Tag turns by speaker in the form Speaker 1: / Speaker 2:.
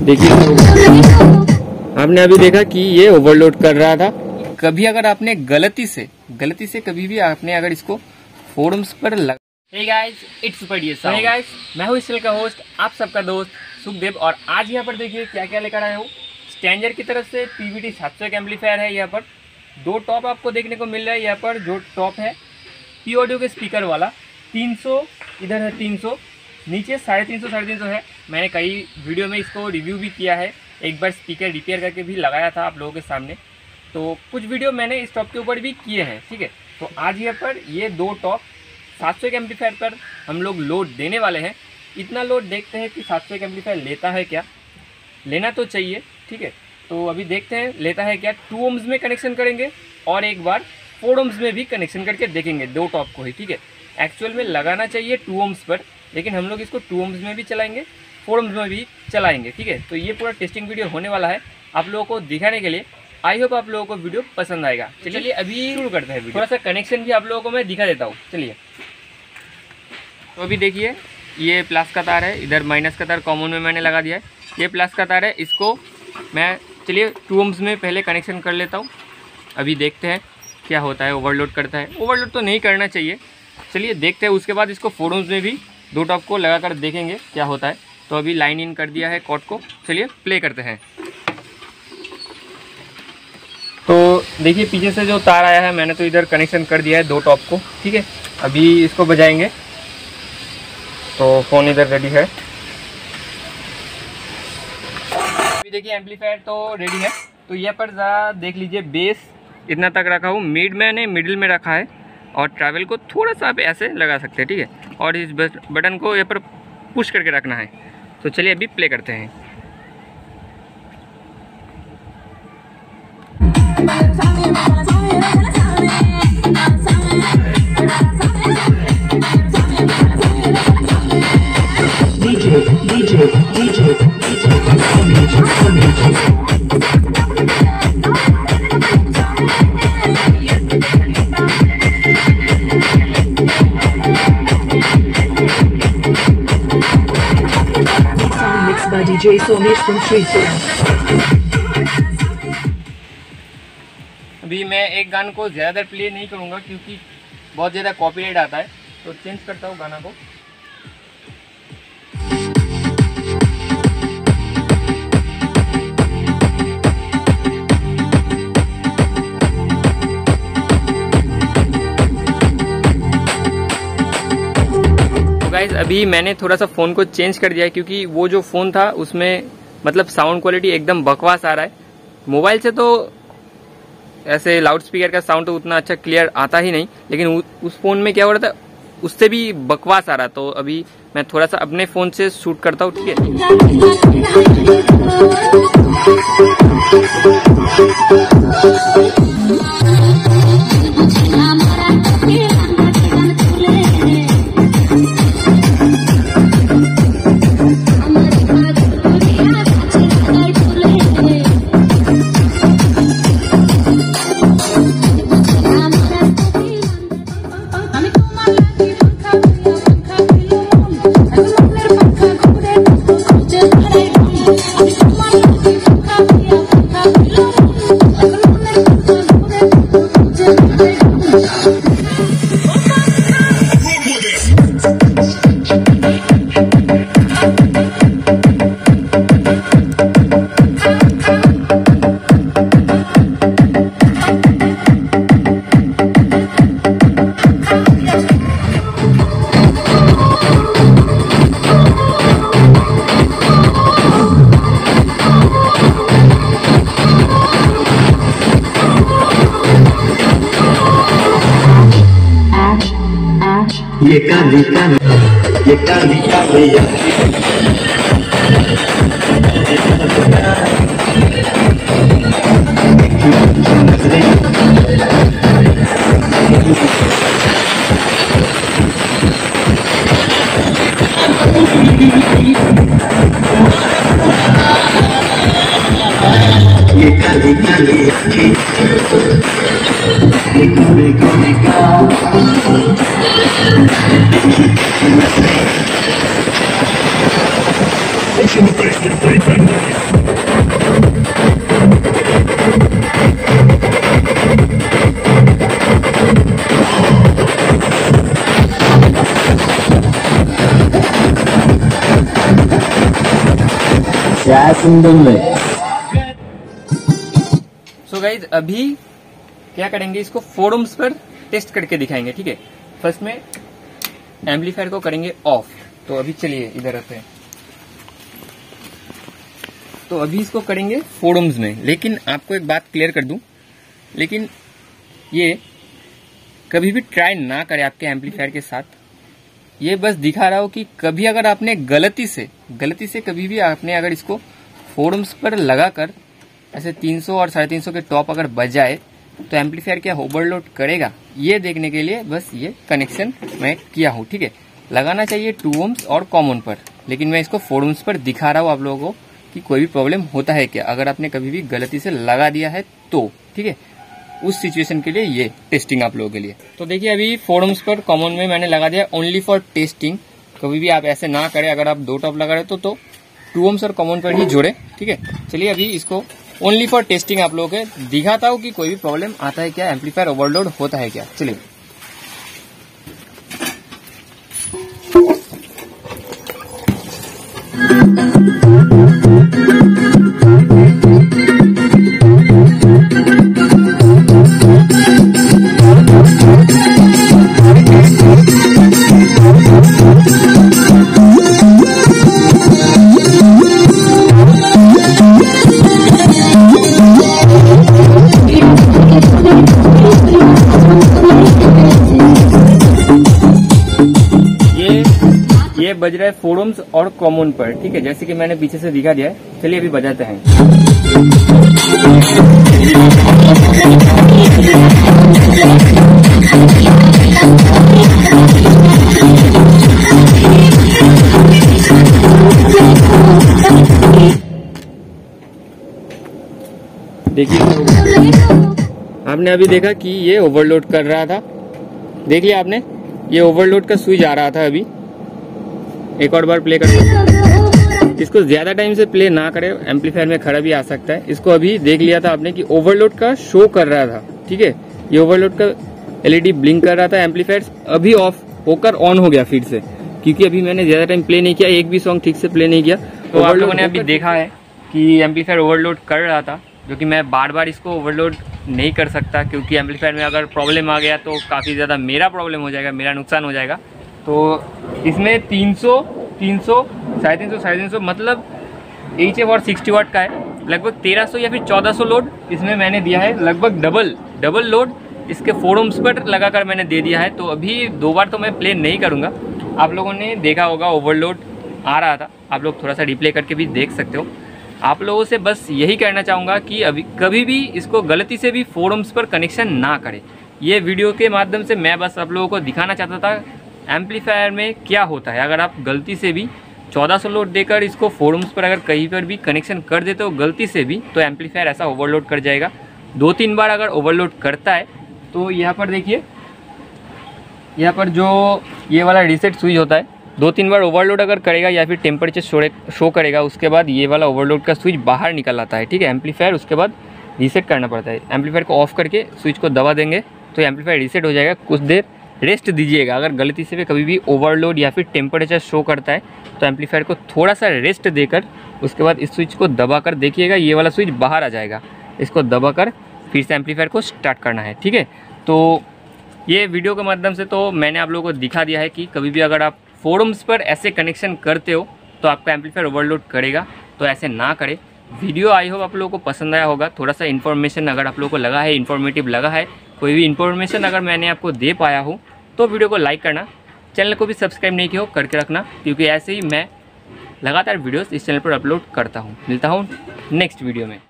Speaker 1: देखिए आपने अभी देखा कि ये ओवरलोड कर रहा था। कभी अगर आपने गलती से कभी भी आपने अगर इसको फोरम्स पर लगा।
Speaker 2: Hey guys, it's super DS. Hey guys, मैं हूँ इस चैनल का होस्ट, आप सबका दोस्त सुखदेव। और आज यहाँ पर देखिए क्या क्या लेकर आया हूँ। स्टैंजर की तरफ से पीवीटी 700 का एम्पलीफायर है। यहाँ पर दो टॉप आपको देखने को मिल रहा है। यहाँ पर जो टॉप है पी ऑडियो के स्पीकर वाला 300, इधर है 300, नीचे 350 है। मैंने कई वीडियो में इसको रिव्यू भी किया है, एक बार स्पीकर रिपेयर करके भी लगाया था आप लोगों के सामने। तो कुछ वीडियो मैंने इस टॉप के ऊपर भी किए हैं, ठीक है। तो आज यहाँ पर ये दो टॉप 700 के एम्पलीफायर पर हम लोग लोड देने वाले हैं। इतना लोड देखते हैं कि 700 का एम्पलीफायर लेता है क्या, लेना तो चाहिए, ठीक है। तो अभी देखते हैं लेता है क्या। 2 ohms में कनेक्शन करेंगे और एक बार 4 ohms में भी कनेक्शन करके देखेंगे, दो टॉप को ही, ठीक है। एक्चुअल में लगाना चाहिए 2 ohms पर, लेकिन हम लोग इसको 2 ohms में भी चलाएंगे, 4 ohms में भी चलाएंगे, ठीक है। तो ये पूरा टेस्टिंग वीडियो होने वाला है आप लोगों को दिखाने के लिए। आई होप आप लोगों को वीडियो पसंद आएगा। चलिए अभी शुरू करते हैं वीडियो। थोड़ा सा कनेक्शन भी आप लोगों को मैं दिखा देता हूँ, चलिए। तो अभी देखिए ये प्लस का तार है, इधर माइनस का तार कॉमन में मैंने लगा दिया है। ये प्लस का तार है, इसको मैं चलिए 2 ohms में पहले कनेक्शन कर लेता हूँ। अभी देखते हैं क्या होता है, ओवरलोड करता है। ओवरलोड तो नहीं करना चाहिए, चलिए देखते हैं। उसके बाद इसको 4 ohms में भी दो टॉप को लगाकर देखेंगे क्या होता है। तो अभी लाइन इन कर दिया है कॉर्ड को, चलिए प्ले करते हैं। तो देखिए पीछे से जो तार आया है मैंने तो इधर कनेक्शन कर दिया है दो टॉप को, ठीक है। अभी इसको बजाएंगे। तो फ़ोन इधर रेडी है। अभी देखिए एम्पलीफायर तो रेडी है। तो यहाँ पर ज़रा देख लीजिए, बेस इतना तक रखा हूँ, मैंने मिडिल में रखा है और ट्रैवल को थोड़ा सा आप ऐसे लगा सकते हैं, ठीक है। और इस बटन को यहाँ पर पुश करके रखना है। तो चलिए अभी प्ले करते हैं।
Speaker 3: DJ Somesh from Sritsur।
Speaker 2: अभी मैं एक गाने को ज़्यादा प्ले नहीं करूँगा क्योंकि बहुत ज़्यादा कॉपीराइट आता है, तो चेंज करता हूँ गाना को। गाइस अभी मैंने थोड़ा सा फ़ोन को चेंज कर दिया है क्योंकि वो जो फ़ोन था उसमें मतलब साउंड क्वालिटी एकदम बकवास आ रहा है। मोबाइल से तो ऐसे लाउड स्पीकर का साउंड तो उतना अच्छा क्लियर आता ही नहीं, लेकिन उस फ़ोन में क्या हो रहा था उससे भी बकवास आ रहा। तो अभी मैं थोड़ा सा अपने फ़ोन से शूट करता हूँ, ठीक है।
Speaker 4: ये काली
Speaker 2: सो गाइज अभी क्या करेंगे, इसको फोरम्स पर टेस्ट करके दिखाएंगे। ठीक है, फर्स्ट में एम्पलीफायर को करेंगे ऑफ। तो अभी चलिए इधर आते हैं। तो अभी इसको करेंगे फोरम्स में, लेकिन आपको एक बात क्लियर कर दूं, लेकिन ये कभी भी ट्राई ना करें आपके एम्पलीफायर के साथ। ये बस दिखा रहा हो कि कभी अगर आपने गलती से कभी भी आपने अगर इसको फोरम्स पर लगाकर ऐसे 300 और 350 के टॉप अगर बजाए तो एम्पलीफायर क्या ओवरलोड करेगा, ये देखने के लिए बस ये कनेक्शन मैं किया हूँ। ठीक है, लगाना चाहिए 2 ohms और कॉमन पर, लेकिन मैं इसको 4 ohms पर दिखा रहा हूँ आप लोगों को कि कोई भी प्रॉब्लम होता है क्या अगर आपने कभी भी गलती से लगा दिया है तो। ठीक है, उस सिचुएशन के लिए ये टेस्टिंग आप लोगों के लिए। तो देखिए अभी 4 ohms पर कॉमन में मैंने लगा दिया ओनली फॉर टेस्टिंग। कभी भी आप ऐसे ना करें, अगर आप 2 टॉप लगा रहे हो तो 2 ohms और कॉमन पर ही जोड़े। ठीक है, चलिए अभी इसको ओनली फॉर टेस्टिंग आप लोगों के दिखाता हूँ कि कोई भी प्रॉब्लम आता है क्या, एम्पलीफायर ओवरलोड होता है क्या। चलिए ये बज रहा है 4 ohms और कॉमन पर। ठीक है, जैसे कि मैंने पीछे से दिखा दिया है। चलिए अभी बजाते हैं। देखिए आपने अभी देखा कि ये ओवरलोड कर रहा था। देख लिया आपने, ये ओवरलोड का स्विच आ रहा था। अभी एक और बार प्ले करते, इसको ज्यादा टाइम से प्ले ना करें, एम्पलीफायर में खराबी आ सकता है। इसको अभी देख लिया था आपने कि ओवरलोड का शो कर रहा था। ठीक है, ये ओवरलोड का एलईडी ब्लिंक कर रहा था। एम्पलीफायर अभी ऑफ होकर ऑन हो गया फिर से, क्योंकि अभी मैंने ज्यादा टाइम प्ले नहीं किया, एक भी सॉन्ग ठीक से प्ले नहीं किया। तो आप लोगों ने अभी देखा है कि एम्पलीफायर ओवरलोड कर रहा था, जो कि मैं बार बार इसको ओवरलोड नहीं कर सकता, क्योंकि एम्पलीफायर में अगर प्रॉब्लम आ गया तो काफ़ी ज़्यादा मेरा प्रॉब्लम हो जाएगा, मेरा नुकसान हो जाएगा। तो इसमें 300, 350 मतलब एच एफ और 60 वाट का है। लगभग 1300 या फिर 1400 लोड इसमें मैंने दिया है। लगभग डबल लोड इसके 4 ohms पर लगाकर मैंने दे दिया है। तो अभी 2 बार तो मैं प्ले नहीं करूँगा। आप लोगों ने देखा होगा ओवरलोड आ रहा था, आप लोग थोड़ा सा रिप्ले करके भी देख सकते हो। आप लोगों से बस यही कहना चाहूँगा कि अभी कभी भी इसको गलती से भी 4 ohms पर कनेक्शन ना करें। ये वीडियो के माध्यम से मैं बस आप लोगों को दिखाना चाहता था एम्पलीफायर में क्या होता है अगर आप गलती से भी 1400 लोड देकर इसको 4 ohms पर अगर कहीं पर भी कनेक्शन कर देते हो गलती से भी, तो एम्पलीफायर ऐसा ओवरलोड कर जाएगा। 2-3 बार अगर ओवरलोड करता है तो यहाँ पर देखिए, यहाँ पर जो ये वाला रीसेट स्विच होता है, 2-3 बार ओवरलोड अगर करेगा या फिर टेम्परेचर शो करेगा, उसके बाद ये वाला ओवरलोड का स्विच बाहर निकल आता है। ठीक है, एम्पलीफायर उसके बाद रीसेट करना पड़ता है। एम्पलीफायर को ऑफ करके स्विच को दबा देंगे तो एम्पलीफायर रीसेट हो जाएगा। कुछ देर रेस्ट दीजिएगा। अगर गलती से भी कभी भी ओवरलोड या फिर टेम्परेचर शो करता है तो एम्पलीफायर को थोड़ा सा रेस्ट देकर उसके बाद इस स्विच को दबाकर देखिएगा, ये वाला स्विच बाहर आ जाएगा। इसको दबाकर फिर से एम्पलीफायर को स्टार्ट करना है। ठीक है, तो ये वीडियो के माध्यम से तो मैंने आप लोगों को दिखा दिया है कि कभी भी अगर आप 4 ohms पर ऐसे कनेक्शन करते हो तो आपका एम्पलीफायर ओवरलोड करेगा, तो ऐसे ना करें। वीडियो आई होप आप लोगों को पसंद आया होगा। थोड़ा सा इन्फॉर्मेशन अगर आप लोगों को लगा है, इन्फॉर्मेटिव लगा है, कोई भी इन्फॉर्मेशन अगर मैंने आपको दे पाया हूँ तो वीडियो को लाइक करना, चैनल को भी सब्सक्राइब नहीं किया हो करके रखना, क्योंकि ऐसे ही मैं लगातार वीडियोस इस चैनल पर अपलोड करता हूँ। मिलता हूँ नेक्स्ट वीडियो में।